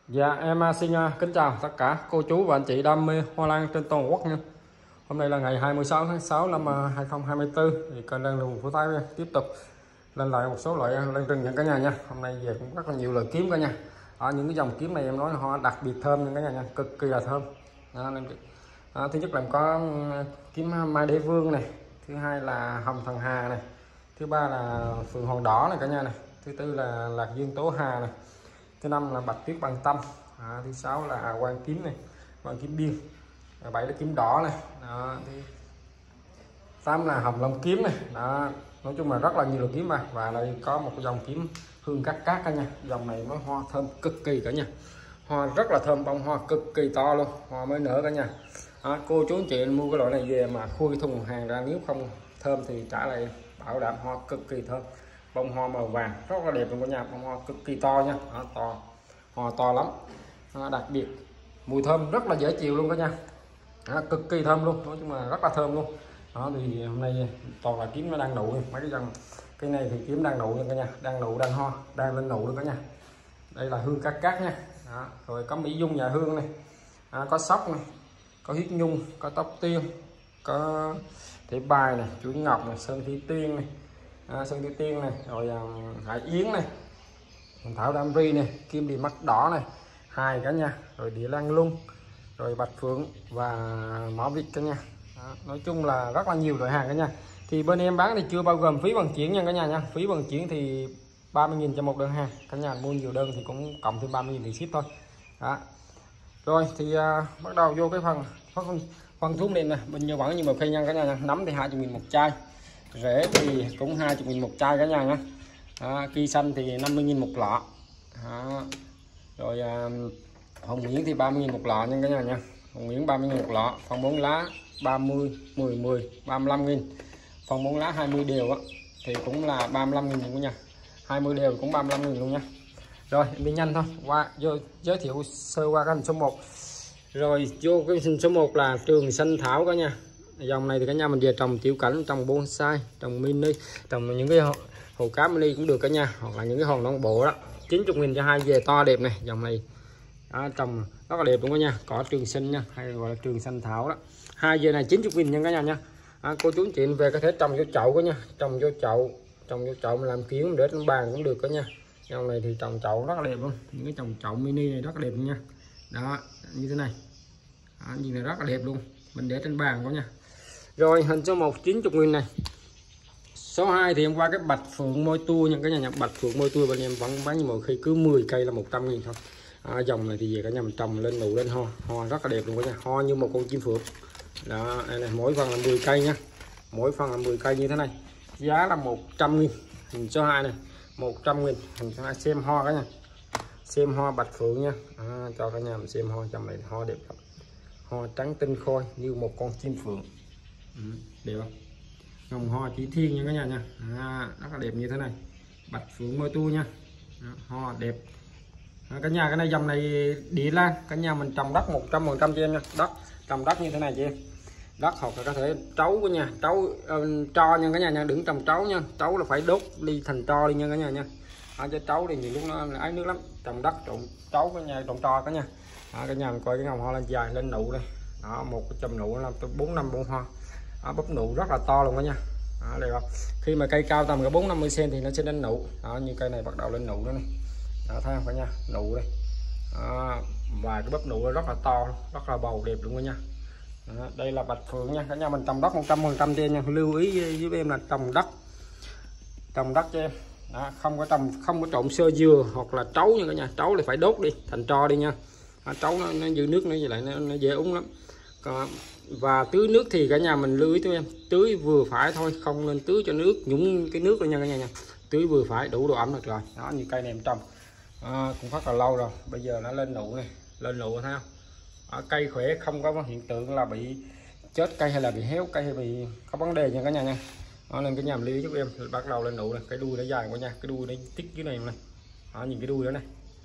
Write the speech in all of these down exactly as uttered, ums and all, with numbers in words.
Dạ em à, xin à, kính chào tất cả cô chú và anh chị đam mê hoa lan trên toàn quốc nha. Hôm nay là ngày hai mươi sáu tháng sáu năm à, hai không hai tư, thì kênh Lan Rừng Phú Thái tiếp tục lên lại một số loại lan rừng nha cả nhà nha. Hôm nay về cũng rất là nhiều loại kiếm cả nhà. Ở những cái dòng kiếm này em nói là hoa đặc biệt thơm nha cả nhà nha, cực kỳ là thơm. Đó, nên, à, thứ nhất là em có kiếm Mai Đế Vương này, thứ hai là Hồng Thần Hà này, thứ ba là Phượng Hoàng Đỏ này cả nhà này, thứ tư là Lạc Dương Tố Hà này, thứ năm là Bạch Tuyết Bằng Tâm, à, thứ sáu là Quan Kiếm này, Quan Kiếm Biên, bảy là kiếm đỏ này, đó, thứ tám là Hồng Long Kiếm này. Đó, nói chung là rất là nhiều loại kiếm mà. Và đây có một dòng kiếm Hương Cát Cát cả nha, dòng này mới hoa thơm cực kỳ cả nhà, hoa rất là thơm, bông hoa cực kỳ to luôn, hoa mới nở cả nhà. Đó, cô chú anh chị mua cái loại này về mà khui thùng hàng ra, nếu không thơm thì trả lại, bảo đảm hoa cực kỳ thơm, bông hoa màu vàng rất là đẹp luôn cả nhà, bông hoa cực kỳ to nha. Đó, to, hoa to lắm. Đó, đặc biệt mùi thơm rất là dễ chịu luôn cả nhà. Đó, cực kỳ thơm luôn, nói chung là rất là thơm luôn. Đó, thì hôm nay toàn là kiếm nó đang nụ, mấy cái dòng cái này thì kiếm đang nụ nha cả nhà, đang nụ đang hoa đang lên nụ luôn cả nhà. Đây là Hương Cát Cát nha. Đó, rồi có Mỹ Dung Nhà Hương này, à, có Sóc này, có Huyết Nhung, có Tóc Tiên, có Thể Bài này, Chuỗi Ngọc này, Sơn Thủy Tiên này, à, Sơn Thủy Tiên này, rồi um, Hải Yến này, Thảo Đam Ri này, Kim Đi Mắt Đỏ này, hai cả nhà, rồi Địa Lan Lung, rồi Bạch Phượng và Mỏ Vịt cả nhà. Đó, nói chung là rất là nhiều loại hàng cả nhà. Thì bên em bán thì chưa bao gồm phí vận chuyển nha cả nhà nha. Phí vận chuyển thì ba mươi nghìn cho một đơn hàng, cả nhà mua nhiều đơn thì cũng cộng thêm ba mươi nghìn tiền ship thôi. Đó. Rồi thì à, bắt đầu vô cái phần phần, phần thuốc điện này, bình như vẫn như một khi nha cả nhà nha. Nấm thì hai mươi nghìn một chai, rễ thì cũng hai mươi nghìn một chai cả nhà nha. Đó, kỳ xanh thì năm mươi nghìn một lọ. Đó. Rồi à, hồng miếng thì ba mươi nghìn một lọ nha cả nhà nha. Hồng miếng ba mươi nghìn một lọ, phân bốn lá ba mươi, mười, mười, ba mươi lăm nghìn. Phân bốn lá hai mươi đều á thì cũng là ba mươi lăm nghìn luôn nha. hai mươi đều cũng ba mươi lăm nghìn luôn nha. Rồi em đi nhanh thôi, qua vô giới thiệu sơ qua cái hình số một. Rồi vô cái hình số một là Trường Xanh Thảo cả nhà. Dòng này thì cả nhà mình về trồng tiểu cảnh, trồng bonsai, trồng mini, trồng những cái hồ, hồ cá mini cũng được cả nhà, hoặc là những cái hòn non bộ đó. chín mươi nghìn cho hai về to đẹp này, dòng này đó, trồng rất là đẹp luôn cả nhà, cỏ trường sinh nha, hay gọi là Trường Xanh Thảo đó. Hai về này chín mươi nghìn nha cả nhà nha. À, cô chú anh chị về có thể trồng vô chậu cả nha, trồng vô chậu, trồng vô chậu mà làm kiến để trên bàn cũng được cả nha. Dòng này thì trồng chậu rất là đẹp luôn, những cái trồng chậu mini này rất là đẹp luôn nha. Đó, như thế này. Đó, nhìn này rất là đẹp luôn, mình để trên bàn cả nha. Rồi hình số một chín mươi nghìn này. Số hai thì em qua cái Bạch Phượng Môi Tua nha cả nhà, nhà Bạch Phượng Môi Tua bên em vẫn bán như mọi khi, cứ mười cây là một trăm nghìn thôi. À, dòng này thì về cả nhà mình trồng lên nụ lên hoa, hoa rất là đẹp luôn cả nhà, hoa như một con chim phượng. Đó, đây này, mỗi phần là mười cây nha, mỗi phần là mười cây như thế này, giá là một trăm nghìn. Hình số hai này một trăm nghìn, hình số hai. Xem hoa cả nhà, xem hoa Bạch Phượng nha. À, cho cả nhà mình xem hoa, trong này hoa đẹp lắm, hoa trắng tinh khôi như một con chim phượng. Ừ, đẹp không? Dòng hoa chỉ thiên nha cả nhà nha. À, rất là đẹp như thế này, Bạch Phượng Môi Tua nha. Đó, hoa đẹp. À, cả nhà cái này dòng này địa lan, cả nhà mình trồng đất một trăm phần trăm cho em nha, đất trồng đất như thế này cho em, đất hoặc là có thể trấu của nhà, trấu uh, tro nha cả nhà nha, đừng trồng trấu nha, trấu là phải đốt đi thành tro đi nha cả nhà nha. À, cho trấu thì nhiều lúc nó ái nước lắm, trồng đất trộn trấu cả nhà, trồng tro cả nhà. À, cả nhà mình coi cái ngọn hoa lên dài lên nụ đây, đó, một cái chùm nụ làm từ bốn năm bông hoa. Đó, búp nụ rất là to luôn cả nhà. Đó, đây không? Khi mà cây cao tầm cái bốn năm mươi xăng thì nó sẽ lên nụ. Đó, như cây này bắt đầu lên nụ đó này. Đó, thấy không cả nhà, nụ đây. Đó, và cái bắp nụ rất là to, rất là bầu đẹp luôn cả nhà. Đó, đây là Bạch Phượng nha cả nhà, mình trồng đất một trăm phần trăm cho em nha. Lưu ý với em là trồng đất, trồng đất cho em. Đó, không có trồng, không có trộn sơ dừa hoặc là trấu nha cả nhà, trấu thì phải đốt đi thành tro đi nha. Đó, trấu nó, nó giữ nước, nó như lại nó, nó dễ úng lắm. Còn, và tưới nước thì cả nhà mình lưu ý cho em, tưới vừa phải thôi, không nên tưới cho nước nhúng cái nước luôn nha cả nhà nha. Tưới vừa phải, đủ độ ẩm được rồi. Đó, như cây này em trồng à, cũng rất là lâu rồi, bây giờ nó lên nụ này, lên nụ thấy không? À, cây khỏe, không có hiện tượng là bị chết cây hay là bị héo cây hay bị có vấn đề nha cả nhà nha. Đó, nên cái nhà mình lưu ý giúp em, bắt đầu lên nụ này, cái đuôi nó dài quá nha, cái đuôi nó tích dưới này này. Đó, nhìn cái đuôi đó này.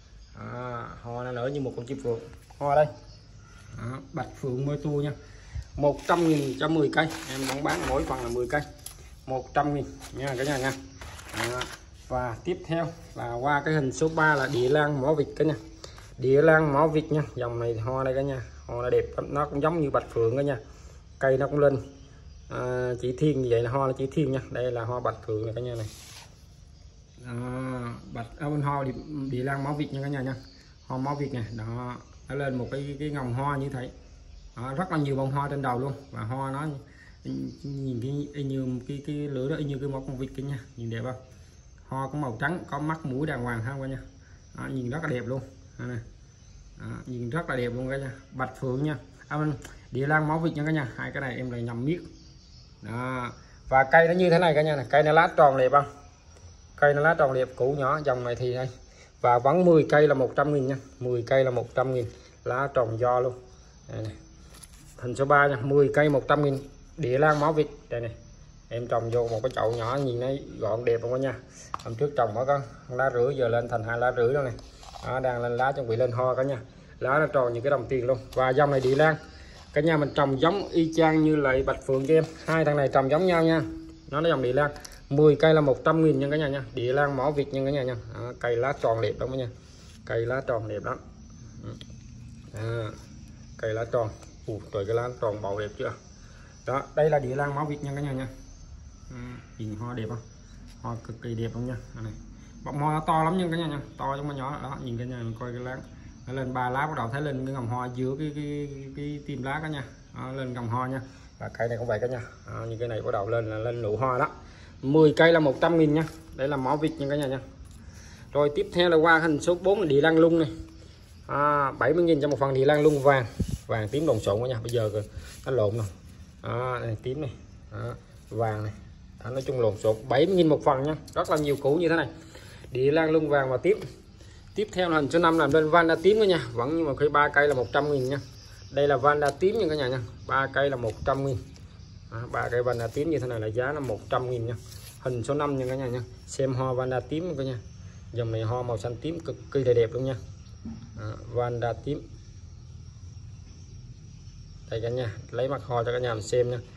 À, hoa nó nở như một con chim phượng. Hoa đây. Đó, Bạch Phượng Môi Tua nha, một trăm nghìn cho mười cây, em vẫn bán mỗi phần là mười cây, một trăm nghìn nha cả nhà nha. Đó. Và tiếp theo là qua cái hình số ba là Địa Lan Mỏ Vịt cả nhà. Địa lan mỏ vịt nha. Dòng này hoa đây cả nhà, hoa nó đẹp lắm, nó cũng giống như bạch phượng đó nha. Cây nó cũng lên à, chỉ thiên như vậy là hoa là chỉ thiên nha. Đây là hoa bạch phượng này cả nhà này. À, bạch ở bên hoa địa, địa lan mỏ vịt nha cả nhà nha. Hoa mỏ vịt này đó, nó lên một cái cái ngồng hoa như thế. Đó, rất là nhiều bông hoa trên đầu luôn, và hoa nó nhìn cái như cái cái lửa đó như cái một con vịt kia nha, nhìn đẹp không? Hoa cũng màu trắng, có mắt mũi đàng hoàng ha cả nhà. Đó, nhìn rất là đẹp luôn. Đó, này. Đó, nhìn rất là đẹp luôn cả nhà. Bạch phượng nha, à, địa lan máu vịt nha cả nhà. Hai cái này em lại nhầm miết. Đó. Và cây nó như thế này cả nhà này, cây nó lá tròn đẹp không? Cây nó lá tròn đẹp, củ nhỏ, dòng này thì đây. Và vẫn mười cây là một trăm nghìn nha, mười cây là một trăm nghìn, lá tròn do luôn. Đây này. Hình số ba nha, mười cây một trăm nghìn, địa lan máu vịt. Đây này, em trồng vô một cái chậu nhỏ nhìn nó gọn đẹp không cả nha. Hôm trước trồng có con lá rưỡi, giờ lên thành hai lá rưỡi đó này. Đó, đang lên lá chuẩn bị lên hoa cả nha. Lá nó tròn như cái đồng tiền luôn. Và dòng này địa lan cả nhà mình trồng giống y chang như lại bạch phượng cho em. Hai thằng này trồng giống nhau nha. Nó là dòng địa lan, mười cây là một trăm nghìn nha cả nhà nha. Địa lan mỏ vịt nha cả nhà nha. Đó, cây lá tròn đẹp lắm cả nhà. Cây lá tròn đẹp lắm. À, cây lá tròn. Ủa, trời, cái lá tròn bầu đẹp chưa. Đó, đây là địa lan máu vịt nha cả nhà nha. À, nhìn hoa đẹp không? Hoa cực kỳ đẹp không nha. Đó này. Bọng hoa to lắm nha cả nhà nha, to trong mà nhỏ đó, nhìn cả nhà mình coi cái lá nó lên ba lá, bắt đầu thấy lên cái ngầm hoa giữa cái cái cái, cái tim lá cả nhà. Đó, lên ngầm hoa nha. Và cây này cũng vậy cả nhà. Đó, như cái này bắt đầu lên là lên nụ hoa đó. mười cây là một trăm nghìn nha. Đây là mỏ vịt nha cả nhà nha. Rồi tiếp theo là qua hình số bốn là địa lan lung này. À, bảy mươi nghìn cho một phần địa lan lung vàng, vàng tím lộn xộn cả nhà. Bây giờ nó lộn rồi. Đó, này tím này. Đó, vàng này. Đó, nói chung lộn xộn, bảy mươi nghìn một phần nha. Rất là nhiều củ như thế này. Địa lan lung vàng và tím. Tiếp theo là hình số năm làm lên vanda tím cả nhà. Vẫn nhưng mà khi ba cây là một trăm nghìn nha. Đây là vanda tím nha cả nhà nha. ba cây là một trăm nghìn. ba cây vanda tím như thế này là giá là một trăm nghìn nha. Hình số năm nha cả nhà nha. Xem hoa vanda tím cả nhà. Dòng này hoa màu xanh tím cực kỳ đẹp luôn nha. À, vanda tím. Đây cả nhà, lấy mặt hoa cho cả nhà mình xem nha.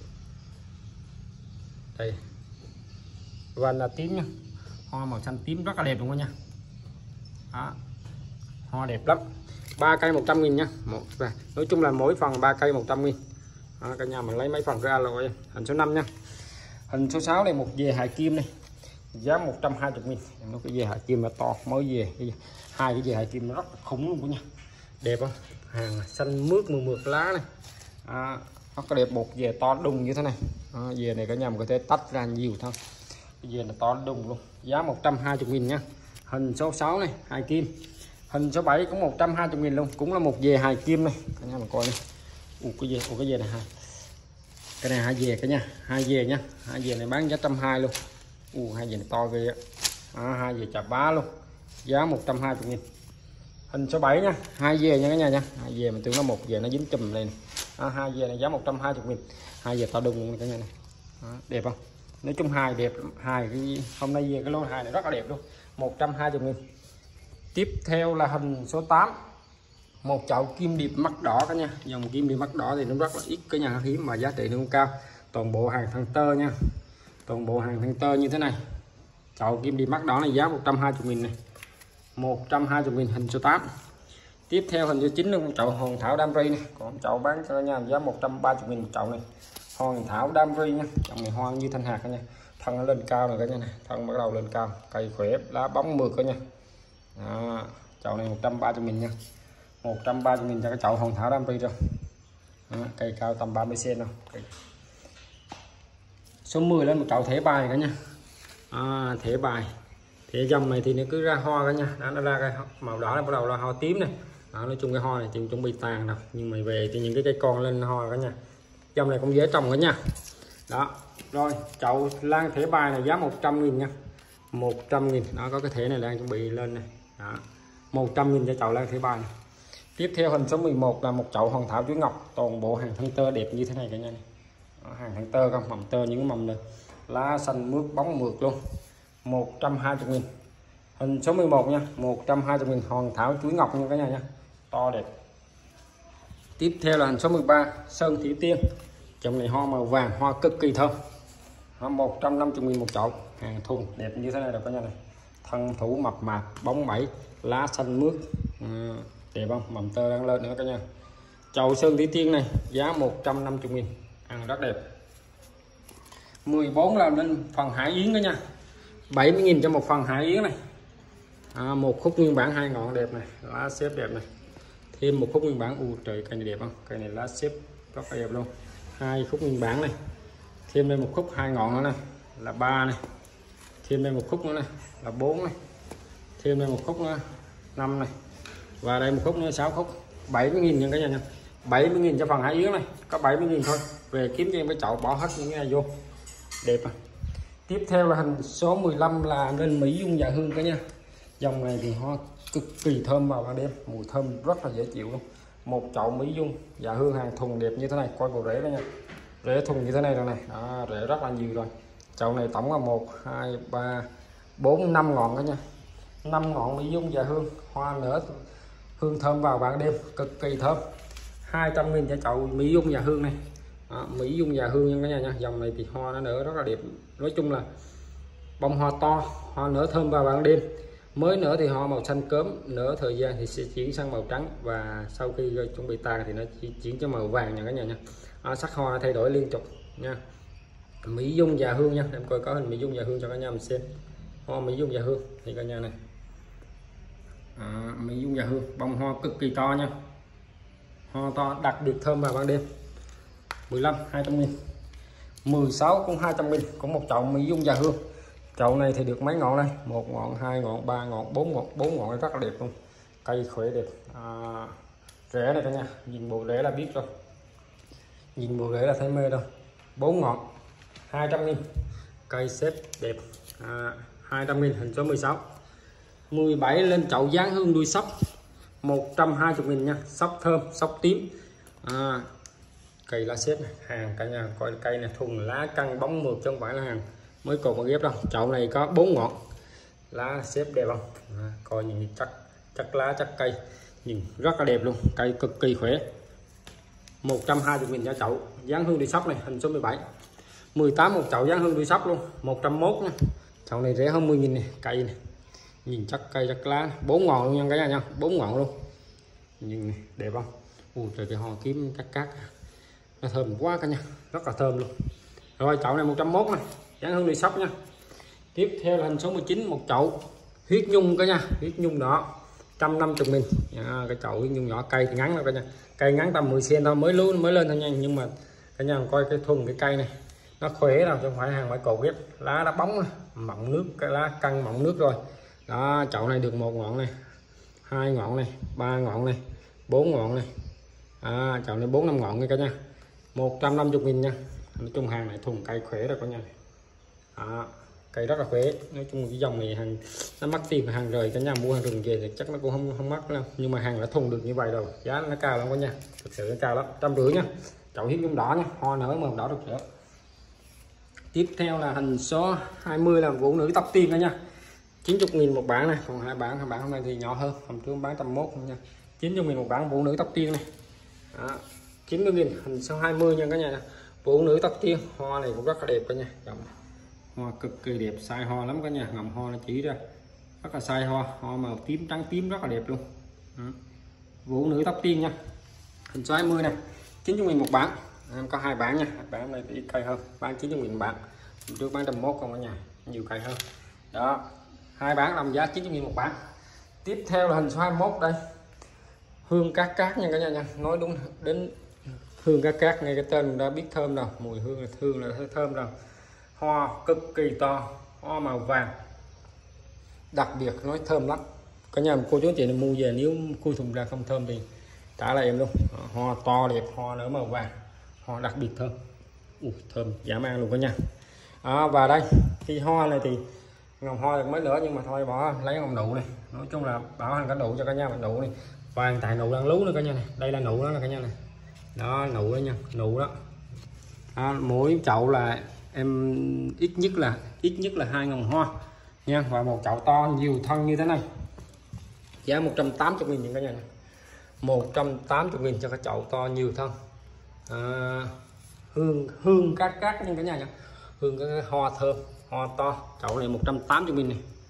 Đây. Vanda tím nha. Hoa màu xanh tím rất là đẹp luôn cả nhà. Đó. Hoa đẹp lắm. ba cây một trăm nghìn nha. Một nói chung là mỗi phần ba cây một trăm nghìn. Đó, cả nhà mình lấy mấy phần ra rồi. Hình số năm nha. Hình số sáu này một dề hài kim này. Giá một trăm hai mươi nghìn. Nó cái dề hài kim là to mới về. Hai cái dề hài kim nó rất là khủng luôn cả nhà. Đẹp không? Hàng xanh mướt mượt mượt lá này. À, nó có đẹp, một dề to đùng như thế này. À, dề này cả nhà mình có thể tách ra nhiều thôi. Cái dề là to đùng luôn. Giá một trăm hai mươi nghìn nha. Hình số sáu này, hài kim. Hình số bảy cũng một trăm hai mươi nghìn luôn, cũng là một dề hài kim này. Cả nhà mình coi này. Ủa cái dề, ủa cái dề này hai. Cái này hai dề cả nhà, hai dề nha. Hai dề này bán giá một trăm hai mươi luôn. Ủa hai dề này to ghê á. À, hai dề chà bá luôn. Giá một trăm hai mươi nghìn. Hình số bảy nha, hai dề nha cả nhà nha. Hai dề mình tưởng nó một dề nó dính chùm lên. À, hai dề này giá một trăm hai mươi nghìn. Hai dề to đùng luôn cả nhà này. Đó, đẹp không? Nói chung hai đẹp, hai cái hôm nay về cái lô hai này rất là đẹp luôn. một trăm hai mươi nghìn. Tiếp theo là hình số tám. Một chậu kim điệp mắt đỏ cả nhà. Dòng kim điệp mắt đỏ thì nó rất là ít cả nhà, hiếm mà giá trị nó không cao. Toàn bộ hàng thăng tơ nha. Toàn bộ hàng thăng tơ như thế này. Chậu kim điệp mắt đỏ này giá một trăm hai mươi nghìn này. một trăm hai mươi nghìn hình số tám. Tiếp theo hình số chín là một chậu hòn thảo đam ri này. Còn chậu bán cho cả nhà giá một trăm ba mươi nghìn một chậu này. Hòn thảo đam ri nha. Chậu này hoa như thanh hạt cả nhà. Thân nó lên cao rồi cả nhà này, thân bắt đầu lên cao, cây khỏe, lá bóng mượt cả nhà. Đó, chậu này một trăm ba mươi nghìn nha. một trăm ba mươi nghìn cho cái chậu hòn thảo đam ri rồi. Đó, cây cao tầm ba mươi xăng-ti-mét đâu. Số mười lên một chậu thẻ bài cả nhà. À, thẻ bài. Thẻ dòng này thì nó cứ ra hoa cả nha. Đó, nó ra cái màu đỏ là bắt đầu là hoa tím này. Đó, nói chung cái hoa này thì chuẩn bị tàn đâu, nhưng mà về thì những cái cây con lên hoa cả nhà. Dòng này cũng dễ trồng cả nhà. Đó. Rồi chậu lan thẻ bài này giá một trăm nghìn nha. một trăm nghìn. Đó, có cái thẻ này đang chuẩn bị lên này. Đó. một trăm nghìn cho chậu lan thẻ bài này. Tiếp theo hình số mười một là một chậu hòn thảo chuối ngọc. Toàn bộ hàng thân tơ đẹp như thế này cả nhà này. Đó, hàng thân tơ không, mầm tơ những cái mầm này. Lá xanh mướt bóng mượt luôn. một trăm hai mươi nghìn. Hình số mười một nha, một trăm hai mươi nghìn hòn thảo chuối ngọc nha cả nhà nha. To đẹp. Tiếp theo là hình số mười ba sơn thủy tiên. Trong này hoa màu vàng, hoa cực kỳ thơm. một trăm năm mươi nghìn một chậu, hàng thùng đẹp như thế này rồi cả nhà này. thân thủ mập mạp, bóng bẩy, lá xanh mướt, à, đẹp không, mầm tơ đang lên nữa cả nhà. Chậu sơn thủy tiên này giá một trăm năm mươi nghìn, ăn rất đẹp. mười bốn là lên phần hải yến đó nha, bảy mươi nghìn cho một phần hải yến này. À, một khúc nguyên bản hai ngọn đẹp này, lá xếp đẹp này, thêm một khúc nguyên bản. U trời, cây này đẹp không, cây này lá xếp rất là đẹp luôn. Hai khúc nguyên bản này, thêm đây một khúc hai ngọn nữa này là ba này, thêm đây một khúc nữa này là bốn này, thêm đây một khúc nữa năm này, và đây một khúc nữa sáu khúc. Bảy mươi nghìn nha cả nhà nha, bảy mươi nghìn cho phần hải yến này, có bảy mươi nghìn thôi. Về kiếm cho em cái chậu, bỏ hết những cái này vô đẹp à. Tiếp theo là hình số mười lăm là nên Mỹ Dung Dạ Hương cả nha. Dòng này thì hoa cực kỳ thơm vào ban đêm, mùi thơm rất là dễ chịu luôn. Một chậu Mỹ Dung Dạ Hương hàng thùng đẹp như thế này, coi bộ rễ đó nha, rễ thùng như thế này rồi này, đó, rễ rất là nhiều rồi. Chậu này tổng là một hai ba bốn năm ngọn đó nha, năm ngọn Mỹ Dung Dạ Hương, hoa nở hương thơm vào ban đêm, cực kỳ thơm. Hai trăm nghìn cho chậu Mỹ Dung Dạ Hương này. Đó, Mỹ Dung Dạ Hương nha cả nhà nha. Dòng này thì hoa nó nở rất là đẹp, nói chung là bông hoa to, hoa nở thơm vào ban đêm. Mới nở thì hoa màu xanh cớm, nở thời gian thì sẽ chuyển sang màu trắng, và sau khi chuẩn bị tàn thì nó chỉ chuyển cho màu vàng nha cả nhà nha. À, sắc hoa thay đổi liên tục nha. Mỹ Dung Dạ Hương nha, em coi có hình Mỹ Dung Dạ Hương cho cả nhà mình xem. Hoa Mỹ Dung Dạ Hương thì cả nhà này, à, Mỹ Dung Dạ Hương bông hoa cực kỳ to nha, hoa to đặc biệt thơm vào ban đêm. Mười lăm hai trăm nghìn, mười sáu cũng hai trăm nghìn, cũng một chậu Mỹ Dung Dạ Hương. Chậu này thì được mấy ngọn đây, một ngọn, hai ngọn, ba ngọn, bốn ngọn, bốn ngọn rất là đẹp luôn, cây khỏe đẹp. À, rễ này cả nhà, nhìn bộ rễ là biết rồi, nhìn bộ rễ là thấy mê rồi. Bốn ngọn, hai trăm nghìn, cây xếp đẹp. À, hai trăm nghìn, hình số mười sáu. mười bảy lên chậu dáng hương đuôi sóc, một trăm hai mươi nghìn nha, sóc thơm, sóc tím. À, cây lá xếp này, hàng cả nhà coi cây này thuần lá căng bóng mượt chứ không phải là hàng mới cột mà ghép đâu. Chậu này có bốn ngọn, lá xếp đẹp không, à, coi nhìn chắc chắc lá chắc cây, nhìn rất là đẹp luôn, cây cực kỳ khỏe. Một trăm hai mươi nghìn cho chậu dáng hương đuôi sóc này, hình số mười bảy. Mười tám một chậu dáng hương đuôi sóc luôn, một trăm mốt nha. Chậu này rẻ hơn mười nghìn này, cây này nhìn chắc cây chắc lá, bốn ngọn luôn nha cả nhà nha, bốn ngọn luôn, nhìn này, đẹp không. Ui trời, cái hoa kiếm cắt cắt nó thơm quá cả nhà, rất là thơm luôn. Rồi chậu này một trăm mốt này, dáng hương đuôi sóc nha. Tiếp theo là hình số mười chín, một chậu huyết nhung cả nhà, huyết nhung đỏ, một trăm năm mươi nghìn. À, cái chậu huyết nhung nhỏ, cây thì ngắn đâu cả nhà, cây ngắn tầm mười xăng-ti-mét thôi, mới lú mới lên thôi nha. Nhưng mà cả nhà coi cái thuần cái cây này nó khỏe đâu chứ không phải hàng phải cột ghép. Lá nó bóng mọng nước, cái lá căng mọng nước rồi. Đó, chậu này được một ngọn này, hai ngọn này, ba ngọn này, bốn ngọn này. À, chậu này bốn năm ngọn nha cả nhà, một trăm năm mươi nghìn nha. Nói chung hàng này thuần cây khỏe rồi cả nhà. À, cây rất là khỏe. Nói chung cái dòng này hàng nó mắc tiền, hàng rời cả nhà mua hàng rừng về thì chắc nó cũng không không mắc đâu, nhưng mà hàng đã thuần được như vậy rồi, giá nó cao lắm cả nhà, thực sự nó cao lắm. Trăm rưỡi nha, chậu huyết nhung đỏ nha, hoa nở màu đỏ rực rỡ. Tiếp theo là hình số hai mươi là vũ nữ tóc tiên cả nha, chín mươi nghìn một bản này, còn hai bản hai bản hôm nay thì nhỏ hơn, hôm trước bán một trăm mốt nha. chín mươi nghìn một bản vũ nữ tóc tiên này. Đó, chín mươi nghìn, hình số hai mươi nha cả nhà. Vũ nữ tóc tiên, hoa này cũng rất là đẹp cả nhà, hoa cực kỳ đẹp, sai hoa lắm cả nhà, ngầm hoa nó chỉ ra rất là sai hoa, hoa màu tím trắng tím rất là đẹp luôn. Đó, vũ nữ tóc tiên nha, hình số hai mươi này, chín mươi nghìn một bản. Em có hai bản nha, bản này ít cây hơn, bán chín mươi nghìn bản, trước bán một trăm mốt, còn ở nhà nhiều cây hơn. Đó, hai bản làm giá chín mươi nghìn một bản. Tiếp theo là hình số hai mươi mốt đây, hương cát cát nha cả nhà nha. Nói đúng đến hương cát cát, ngay cái tên đã biết thơm rồi, mùi hương là hương là thơm rồi. Hoa cực kỳ to, hoa màu vàng đặc biệt, nói thơm lắm cả nhà. Cô chú chị mua về nếu khui thùng ra không thơm thì trả lại em luôn. Hoa to đẹp, hoa nở màu vàng, hoa đặc biệt thơm. Ui, thơm dã man luôn cả nhà. À, và đây cái hoa này thì ngọn hoa mới nở nhưng mà thôi bỏ lấy ngọn nụ này, nói chung là bảo hành cả nụ cho cả nhà. Mình nụ này vàng tại nụ đang lú nữa cả nhà này, đây là nụ đó là cả nhà này, đó nụ đó nha, nụ đó. À, mỗi chậu là em ít nhất là ít nhất là hai ngọn hoa nha, và một chậu to nhiều thân như thế này, giá một trăm tám mươi nghìn cả nhà này. một trăm tám mươi nghìn cho cái chậu to nhiều thân. À, hương hương cát cát nha cả nhà nha, hương cái hoa thơm, hoa to. Chậu này một trăm tám mươi nghìn này,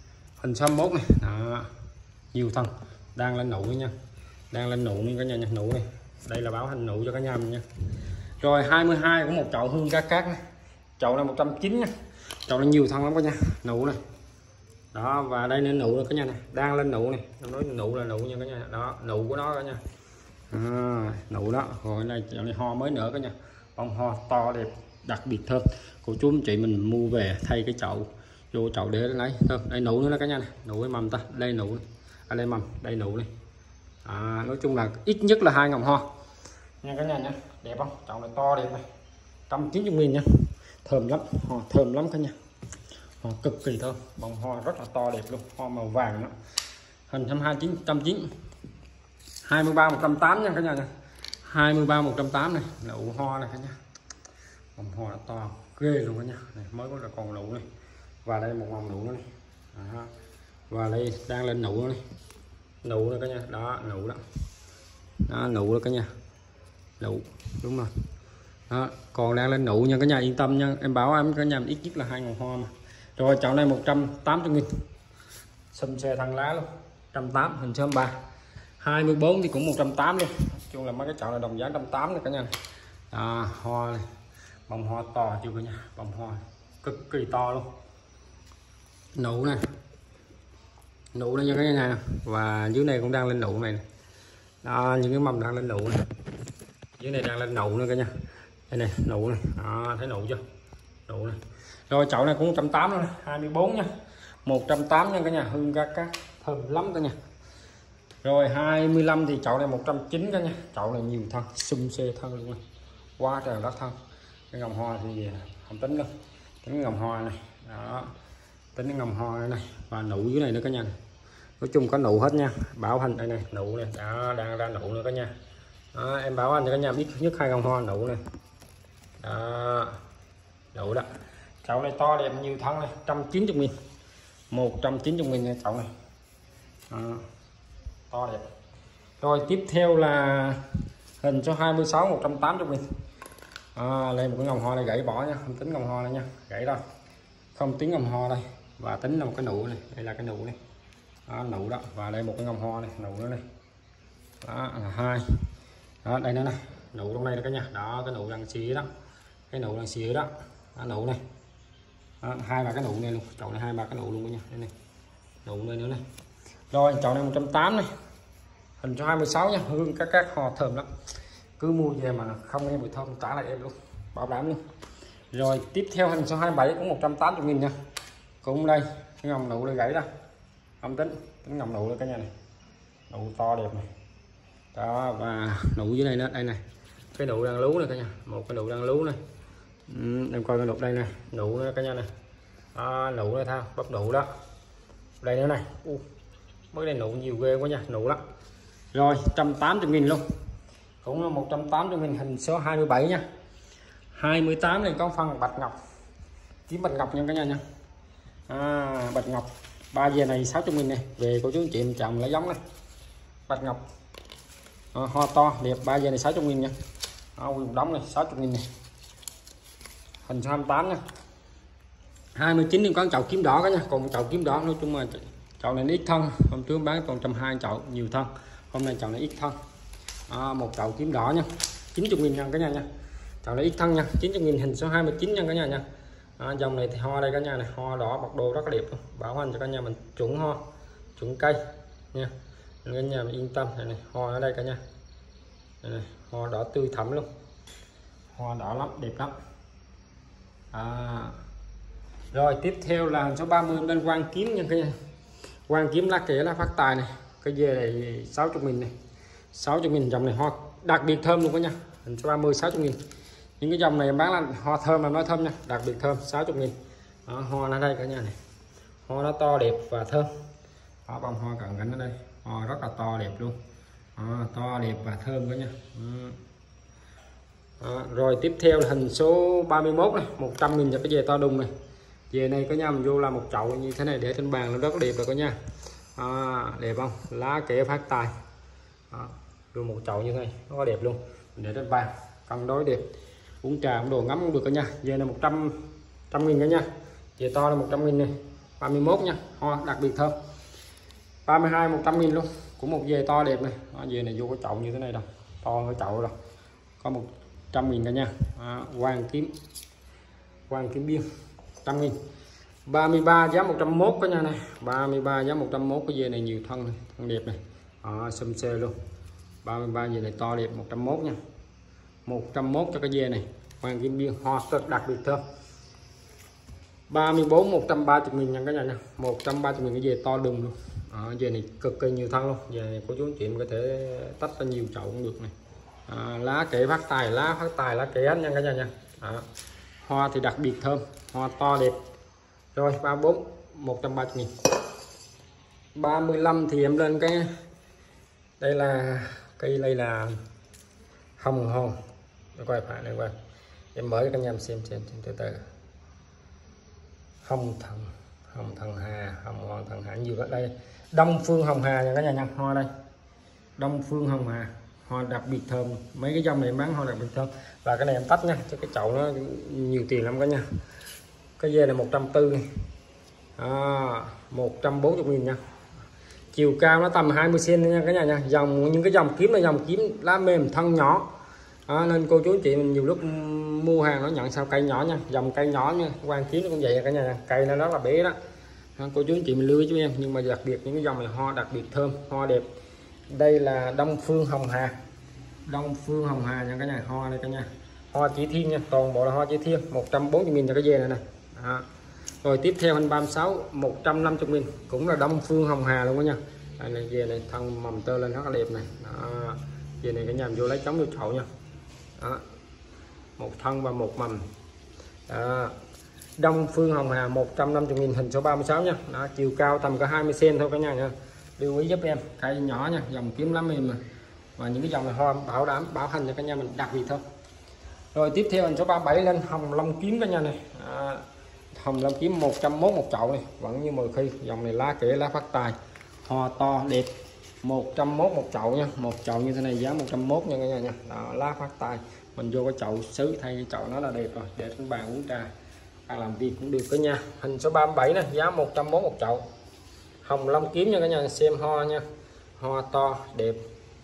hình sáu mốt này đó, nhiều thân đang lên nụ nha, đang lên nụ nha cả nhà nha, nụ này đây là báo hình nụ cho cả nhà mình nha. Rồi hai mươi hai của một chậu hương cá cát này. Chậu này một trăm chín mươi nha, chậu này nhiều thân lắm cả nhà, nụ này đó, và đây lên nụ nữa cả nhà này, đang lên nụ này, em nói nụ là nụ nha cả nhà, đó nụ của nó cả nhà, à, nụ đó. Rồi này chậu này hoa mới nở cả nhà, bông hoa to đẹp đặc biệt thơm, cô chú anh chị mình mua về thay cái chậu vô chậu để lấy thơm. Đây nụ nữa đó cả nhà này, nụ cái mầm ta, đây nụ này. À, đây mầm, đây nụ này, à, nói chung là ít nhất là hai ngọn hoa nha cả nhà nha, đẹp không, chậu này to đẹp này, một trăm chín mươi nghìn nha, thơm lắm, hoa thơm lắm cả nhà, hoa cực kỳ thơm, bông hoa rất là to đẹp luôn, hoa màu vàng đó, hình hai mươi chín một trăm chín mươi, hai mươi ba một trăm tám mươi nha cả nhà nha, hai mươi ba một trăm tám mươi này, nụ hoa này cả nhà, bông hoa nó to ghê luôn cả nhà này, mới có là còn nụ này, và đây một mầm nụ nữa này, à, và đây đang lên nụ này, nụ nữa cả nhà, đó nụ đó, đó nụ đó cả nhà, nụ đúng rồi đó, còn đang lên nụ nha cả nhà, yên tâm nha, em bảo em cả nhà ít nhất là hai ngọn hoa mà. Rồi chậu này một trăm tám mươi nghìn, xum xe thân lá luôn, một trăm tám mươi, hình sớm ba, hai mươi bốn thì cũng một trăm tám mươi luôn, chung là mấy cái chậu này đồng giá một trăm tám mươi này cả nhà này. À, hoa này, bông hoa to chưa cả nhà, bông hoa cực kỳ to luôn, nụ này, nụ đây nha cả nhà, và dưới này cũng đang lên nụ này, này. Đó, những cái mầm đang lên nụ này, dưới này đang lên nụ nữa cả nhà, đây này nụ này, đó, thấy nụ chưa, nụ này. Rồi chậu này cũng một trăm tám mươi, hai mươi bốn nha, một trăm tám mươi nha cả nhà, hương cá cát thơm lắm cả nhà. Rồi hai mươi lăm thì chậu này một trăm chín mươi cả nhà, chậu này nhiều thân, xum xê thân luôn này, quá trời đất thân. Cái ngồng hoa thì không tính đâu, tính ngồng hoa này, đó, tính cái ngồng hoa này, này và nụ dưới này nữa cả nhà này. Nói chung có nụ hết nha, bảo hành đây này, nụ này, đó, đang ra nụ nữa cả nhà. Đó, em bảo anh cho cả nhà biết nhất hai ngồng hoa nụ này, đó, nụ đó. Chậu này to đẹp nhiều thân này, một trăm chín mươi nghìn, một trăm chín mươi nghìn nha chậu này, đó, to đẹp. Rồi tiếp theo là hình số hai mươi sáu, một trăm tám mươi nghìn. À, lên một cái ngồng hoa này gãy bỏ nha, không tính ngồng hoa này nha, gãy đâu, không tính ngồng hoa đây, và tính là một cái nụ này, đây là cái nụ này, đó, nụ đó, và đây một cái ngồng hoa này, nụ nữa này, đó là hai, đó đây nữa này, nụ trong đây đó cả nhà, đó cái nụ đang xì đó, cái nụ đang xì đó, đó nụ này, đó, hai ba cái nụ này luôn, chậu này hai ba cái nụ luôn cả nhà, đây này, nụ đây nữa này. Rồi chậu này một trăm tám mươi này, hình số hai mươi sáu nha, hương các các hoa thơm lắm, cứ mua về mà không nghe mùi thơm trả lại em luôn, bảo đảm luôn. Rồi tiếp theo hình số hai mươi bảy cũng một trăm tám mươi nghìn nha, cũng đây cái ngồng nụ đây gãy ra, không tính tính ngồng nụ đây cả nhà này, nụ to đẹp này, đó, và nụ dưới đây nữa, đây này, cái nụ đang lú này cả nhà, một cái nụ đang lú này, ừ, em coi cái nụ đây này, nụ nữa cả nhà này, à, nụ này thao bắp nụ đó, đây nữa này, uh, mới đây nụ nhiều ghê quá nha, nụ đó. Rồi một trăm tám mươi nghìn luôn, cũng là một trăm tám mươi nghìn, hình số hai mươi bảy nha, hai mươi tám này có phân bạch ngọc, kiếm bạch ngọc nha cả nhà nha, à, bạch ngọc ba về này sáu mươi nghìn này, về cô chú anh chị mình trồng lấy giống này, bạch ngọc, à, hoa to đẹp, ba về này sáu mươi nghìn nha, à, một đống này sáu mươi nghìn này, hình số hai mươi tám nha. hai mươi chín thì có chậu kiếm đỏ cả nha, còn một chậu kiếm đỏ nói chung là chậu này ít thân, hôm trước bán còn một trăm hai mươi chậu nhiều thân, hôm nay chậu này ít thân, à, một chậu kiếm đỏ nha, chín mươi nghìn nha cả nhà nha, chậu này ít thân nha, chín mươi nghìn, hình số hai mươi chín nha cả nhà nha. À, dòng này thì hoa đây cả nhà này, hoa đỏ bạc đồ rất là đẹp luôn, bảo hành cho cả nhà mình chuẩn hoa, chuẩn cây nha, cả nhà mình yên tâm. Này, này hoa ở đây cả nhà, này, này, hoa đỏ tươi thẫm luôn, hoa đỏ lắm, đẹp lắm. À, rồi tiếp theo là số ba mươi bên Quang Kiếm nha cả nhà, Quang Kiếm lá kẻ lá phát tài này, cái dê này sáu mươi nghìn này, sáu mươi nghìn, dòng này hoa đặc biệt thơm luôn cả nhà, hình số ba mươi sáu mươi nghìn. Những cái dòng này bán là hoa thơm mà nói thơm nha, đặc biệt thơm sáu mươi nghìn. Đó, hoa ở đây cả nhà này, hoa nó to đẹp và thơm, đó, bông hoa cận cảnh ở đây, hoa rất là to đẹp luôn, đó, to đẹp và thơm cả nhà. Đó, rồi tiếp theo là hình số ba mươi mốt này, một trăm nghìn cho cái dê to đùng này, dê này có nhà mình vô là một chậu như thế này để trên bàn nó rất đẹp rồi cả nhà. À, đẹp không, lá kẻ phát tài, đó, vô một chậu như thế này nó có đẹp luôn, mình để trên bàn cân đối đẹp, uống trà uống đồ ngắm cũng được cả nhà. Về là một trăm trăm nghìn cả nhà, về to là một trăm nghìn này, ba mươi mốt nha, hoa đặc biệt thơm. Ba mươi hai một trăm nghìn luôn, cũng một dề to đẹp này. Đó, dề này vô cái chậu như thế này đâu, to cái chậu rồi, có một trăm nghìn cả nha. Đó, hoàng kiếm, hoàng kiếm biên trăm nghìn. Ba mươi ba giá một trăm mốt cả nhà này, ba mươi ba giá một trăm mốt. Cái dề này nhiều thân này, thân đẹp này. Đó, xum xê luôn. ba mươi ba dề này to đẹp, một trăm mốt nha, một trăm mốt cho cái dề này, hoàng kim biên, hoa cực đặc biệt thơm. Ba mươi bốn một trăm ba mươi nghìn nha cả nhà nha, một trăm ba mươi nghìn cái dề to đùng luôn. Đó, dề này cực kỳ nhiều thân luôn. Dề này có chú anh chị có thể tách ra nhiều chậu cũng được này. À, lá kệ phát tài, lá phát tài, lá kệ hết nha cả nhà nha. Đó, hoa thì đặc biệt thơm, hoa to đẹp. Rồi ba mươi bốn một trăm ba mươi nghìn. Ba mươi lăm thì em lên cái đây là cây đây là hồng hòn. Để coi phải này coi, em mở cho cả nhà xem xem, xem từ từ. Hồng thần, hồng thần hà, hồng hòn thần hà nhiều ở đây. Đông phương hồng hà nha cả nhà nha, hoa đây. Đông phương hồng hà, hoa đặc biệt thơm. Mấy cái dòng này em bán hoa đặc biệt thơm. Và cái này em tách nha, chứ cái chậu nó nhiều tiền lắm cả nhà. Cái dê là một trăm tư mươi. À, một trăm bốn mươi nghìn nha. Chiều cao nó tầm hai mươi xăng ti mét nha cả nhà nha. Dòng những cái dòng kiếm là dòng kiếm lá mềm thân nhỏ. À, nên cô chú anh chị mình nhiều lúc mua hàng nó nhận sao cây nhỏ nha, dòng cây nhỏ nha. Quan kiếm nó cũng vậy cả nhà nha. Cây nó rất là bé đó. À, cô chú anh chị mình lưu ý cho em, nhưng mà đặc biệt những cái dòng này hoa đặc biệt thơm, hoa đẹp. Đây là Đông Phương Hồng Hà. Đông Phương Hồng Hà nha cả nhà, hoa đây cả nhà. Hoa chỉ thiên nha, toàn bộ là hoa chỉ thiên, một trăm bốn mươi nghìn cho cái dê này nè. Đó. Rồi tiếp theo anh ba mươi sáu một trăm năm mươi nghìn, cũng là Đông Phương Hồng Hà luôn đó nha. Đây này, dê này thân mầm tơ lên rất là đẹp này. Đó. Dê này cả nhà vô lấy trống vô chậu nha. Đó. Một thân và một mầm. Đó. Đông Phương Hồng Hà một trăm năm mươi nghìn, hình số ba mươi sáu nha. Đó. Chiều cao tầm có hai mươi xăng ti mét thôi cả nhà nha. Lưu ý giúp em, cây nhỏ nha, dòng kiếm lắm em mà. Và những cái dòng này hoa bảo đảm bảo hành cho cả nhà mình đặc biệt thôi. Rồi tiếp theo hình số ba mươi bảy lên hồng long kiếm cả nhà này. À, hồng long kiếm một trăm mốt một chậu này, vẫn như mọi khi. Dòng này lá kể lá phát tài, hoa to đẹp, một trăm mốt một chậu nha. Một chậu như thế này giá một trăm mốt nha cả nhà nha. Đó, lá phát tài, mình vô cái chậu sứ thay cái chậu nó là đẹp rồi, để trên bàn uống trà, à, làm việc cũng được cả nhà. Hình số ba mươi bảy này giá một trăm mốt một chậu, hồng long kiếm nha cả nhà. Xem hoa nha, hoa to đẹp,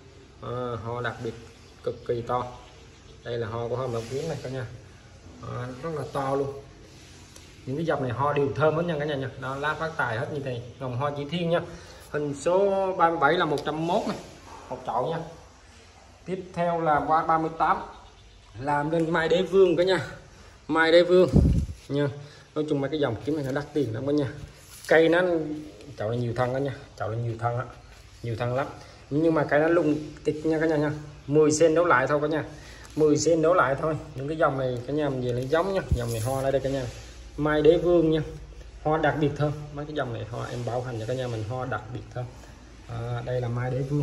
à, hoa đặc biệt cực kỳ to. Đây là hoa của hồng long kiếm này cả nhà, à, rất là to luôn. Những cái dòng này hoa đều thơm hết nha cả nhà nha. Đó, lá phát tài hết như thế này, dòng hoa chỉ thiên nha. Hình số ba mươi bảy là một trăm mốt này, một chậu nha. Tiếp theo là qua ba mươi tám làm lên mai đế vương cả nhà, mai đế vương nha. Nói chung mấy cái dòng kiếm này nó đắt tiền lắm cả nhà. Cây nó chậu này nhiều thân đó nha, chậu này nhiều thân á, nhiều thân lắm. Nhưng mà cây nó lung tịch nha cả nhà nha, mười xăng ti mét đấu lại thôi cả nhà, mười xăng ti mét đấu lại thôi. Những cái dòng này cả nhà mình về lấy giống nha. Dòng này hoa đây cả nhà, mai đế vương nha, hoa đặc biệt thơm. Mấy cái dòng này hoa em bảo hành cho cả nhà mình, hoa đặc biệt thơm. À, đây là mai đế vương,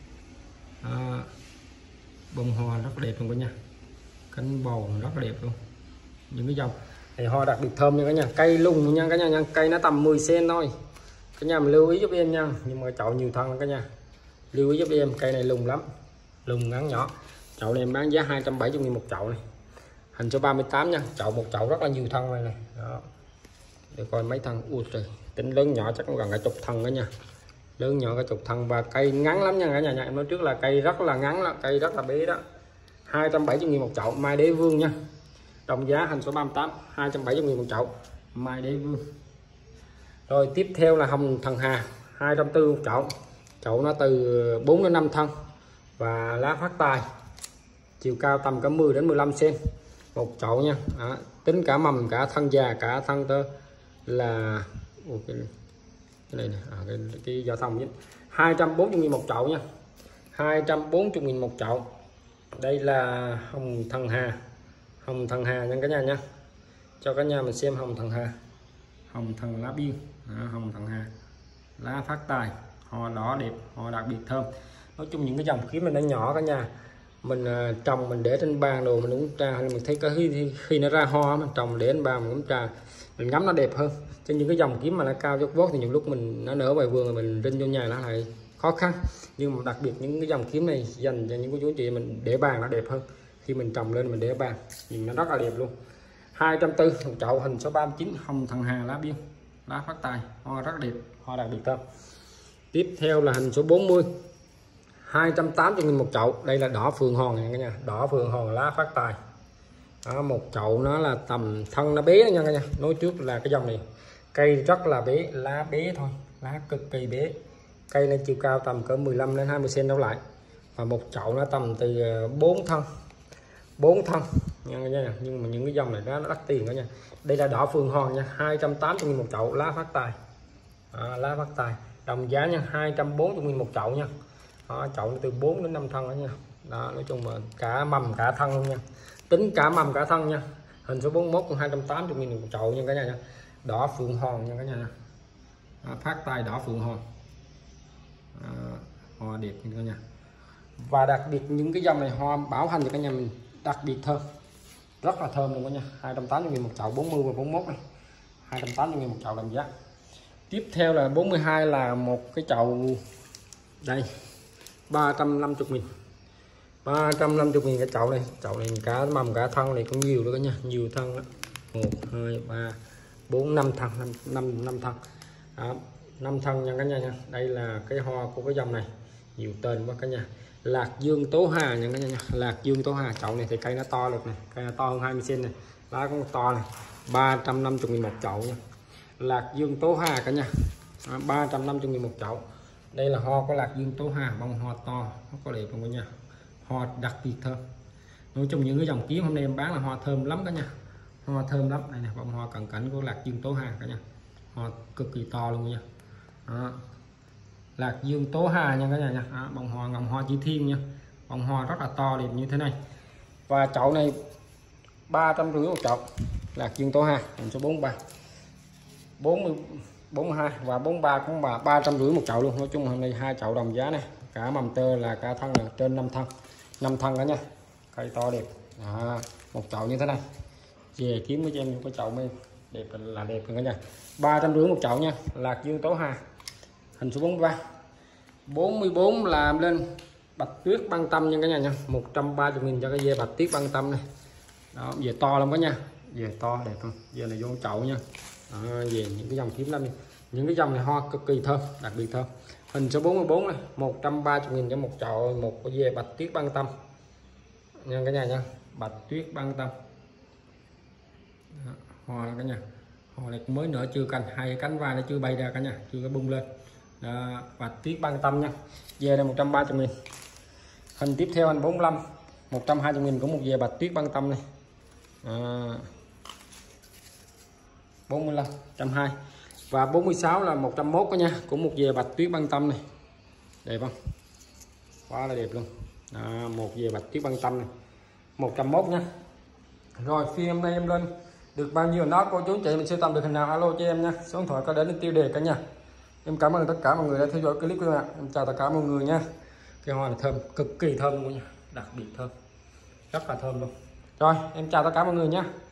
à, bông hoa rất đẹp luôn cả nhà, cánh bầu rất là đẹp luôn. Những cái dòng này hoa đặc biệt thơm nha cả nhà. Cây lùng nha cả nhà nha, cây nó tầm mười xăng ti mét thôi cả nhà mình lưu ý giúp em nha. Nhưng mà chậu nhiều thân cả nhà, lưu ý giúp em, cây này lùng lắm, lùng ngắn nhỏ. Chậu này em bán giá hai trăm bảy mươi nghìn một chậu này. Hình số ba mươi tám nha, chậu một chậu rất là nhiều thân này này. Đó, để coi mấy thân. Ui trời, tính lớn nhỏ chắc cũng gần cả chục thân đó nha, lớn nhỏ cả chục thân. Và cây ngắn lắm nha cả nhà nha. Em nói trước là cây rất là ngắn đó, cây rất là bé đó. Hai trăm bảy mươi nghìn một chậu, mai đế vương nha. Đồng giá hình số ba mươi tám, hai trăm bảy mươi nghìn một chậu, mai đế vương. Rồi tiếp theo là hồng thần hà, hai trăm tư mươi một chậu. Chậu nó từ bốn đến năm thân và lá phát tài, chiều cao tầm cả mười đến mười lăm xăng ti mét một chậu nha. Đó, tính cả mầm cả thân già cả thân tơ là Ủa, cái, cái này, này. À, cái, cái giao thông với hai trăm bốn mươi nghìn một chậu nha, hai trăm bốn mươi nghìn một chậu. Đây là hồng thần hà, hồng thần hà nha cả nhà nha. Cho cả nhà mình xem hồng thần hà, hồng thần lá biên. À, hồng thần hà, lá phát tài, hoa đỏ đẹp, hoa đặc biệt thơm. Nói chung những cái dòng kiếm mình nó nhỏ cả nhà, mình uh, trồng mình để trên bàn đồ mình uống trà, mình thấy có khi, khi nó ra hoa mình trồng để trên bàn mình uống trà, mình ngắm nó đẹp hơn. Cho những cái dòng kiếm mà nó cao chót vót thì những lúc mình nó nở ngoài vườn mình rinh vô nhà nó lại khó khăn. Nhưng mà đặc biệt những cái dòng kiếm này dành cho những cô chú chị mình để bàn nó đẹp hơn, khi mình trồng lên mình để bàn nhìn nó rất là đẹp luôn. Hai trăm tư mươi một chậu, hình số ba mươi chín, hồng thần hà lá biên. lá phát tài, hoa rất đẹp, hoa đặc biệt thơm. Tiếp theo là hình số bốn mươi, hai trăm tám mươi nghìn một chậu. Đây là đỏ phượng hòn nha cả nhà, đỏ phượng hòn lá phát tài. Đó, một chậu nó là tầm thân nó bé nha cả nhà. Nói trước là cái dòng này cây rất là bé, lá bé thôi, lá cực kỳ bé. Cây lên chiều cao tầm cỡ mười lăm đến hai mươi xăng-ti-mét đấu lại. Và một chậu nó tầm từ bốn thân, bốn thân nha cả nhà. Nhưng mà những cái dòng này nó đắt tiền cả nha. Đây là đỏ phượng hòn nha, hai trăm tám mươi nghìn một chậu, lá phát tài. À, lá phát tài đồng giá nha, hai trăm bốn mươi nghìn một chậu nha. Đó, chậu từ bốn đến năm thân đó nha. Đó, nói chung là cả mầm cả thân luôn nha, tính cả mầm cả thân nha. Hình số bốn mươi mốt cũng hai trăm tám mươi nghìn một chậu nha cả nhà nha. Đỏ phượng hòn nha cả nhà. À, phát tài đỏ phượng hòn, à, hoa đẹp nha cả nhà. Và đặc biệt những cái dòng này hoa bảo hành cho cả nhà mình đặc biệt thơm, rất là thơm luôn cả nhà. Hai trăm tám mươi nghìn một chậu, bốn mươi và bốn mươi mốt này, hai trăm tám mươi nghìn một chậu làm giá. Tiếp theo là bốn mươi hai là một cái chậu đây, ba trăm năm mươi nghìn, ba trăm năm mươi nghìn cái chậu này. Chậu này cả mầm cả thân này cũng nhiều nữa cả nhà, nhiều thân đó. một hai ba bốn năm thân, năm năm thân. Đó, năm thân nha cả nhà nha. Đây là cái hoa của cái dòng này, nhiều tên quá cả nhà. Lạc Dương Tố Hà nha cả nhà nha. Lạc Dương Tố Hà, chậu này thì cây nó to được này, cây nó to hơn hai mươi xăng-ti-mét này, lá cũng to này. ba trăm năm mươi nghìn một chậu nha. Lạc Dương Tố Hà cả nhà. À, ba trăm năm mươi nghìn một chậu. Đây là hoa của Lạc Dương Tố Hà, bông hoa to, nó có đẹp không cả nhà. Hoa đặc biệt thơm. Nói chung những cái dòng kiếm hôm nay em bán là hoa thơm lắm cả nhà. Hoa thơm lắm. Đây nè, bông hoa cận cảnh của Lạc Dương Tố Hà cả nhà. Hoa cực kỳ to luôn nha. Đó. Lạc Dương Tố Hà nha cả nhà nha. Đó, bông hoa ngầm hoa chỉ thiên nha. Bông hoa rất là to đẹp như thế này. Và chậu này ba trăm rưỡi một chậu. Lạc Dương Tố Hà, hình số bốn mươi ba. bốn mươi, bốn mươi hai và bốn mươi ba cũng là ba trăm rưỡi một chậu luôn. Nói chung hôm nay hai chậu đồng giá này, cả mầm tơ là cả thân là trên năm thân, năm thân cả nha. Cây to đẹp. Đó, một chậu như thế này. Về kiếm với cho em có chậu mới đẹp là đẹp cả nhà. ba trăm rưỡi một chậu nha. Lạc Dương Tố Hà, hình số bốn mươi ba. bốn mươi bốn làm lên bạch tuyết băng tâm nha cả nhà nha. một trăm ba mươi nghìn cho cái dê bạch tuyết băng tâm này. Đó, về to lắm cả nhà. Về to đẹp không? Về này vô chậu nha. Đó, về những cái dòng kiếm lắm, những cái dòng này hoa cực kỳ thơm, đặc biệt thơm. Hình số bốn mươi bốn này, một trăm ba mươi nghìn cho một chậu, một cái dê bạch tuyết băng tâm nha cả nhà nha. Bạch tuyết băng tâm. Đó, hoa cả nhà. Hoa này cũng mới nở, chưa cành, hai cánh vai nó chưa bay ra cả nhà, chưa có bung lên. Đó, bạch tuyết băng tâm nha. Dê này một trăm ba mươi nghìn. Hình tiếp theo anh bốn mươi lăm, một trăm hai mươi nghìn cũng một dê bạch tuyết băng tâm này. À, bốn mươi lăm, một trăm hai mươi. Và bốn mươi sáu là một trăm mốt đó nha, cũng một dề bạch tuyết băng tâm này. Đẹp không? Quá là đẹp luôn. Đó, một dề bạch tuyết băng tâm này, một trăm mốt nha. Rồi phiên hôm nay em lên được bao nhiêu đó cô chú anh chị mình sưu tầm được hình nào alo cho em nha. Số điện thoại có đến tiêu đề cả nhà. Em cảm ơn tất cả mọi người đã theo dõi clip của em ạ. Em chào tất cả mọi người nha. Cái hoa này thơm, cực kỳ thơm luôn nha, đặc biệt thơm, rất là thơm luôn. Rồi em chào tất cả mọi người nha.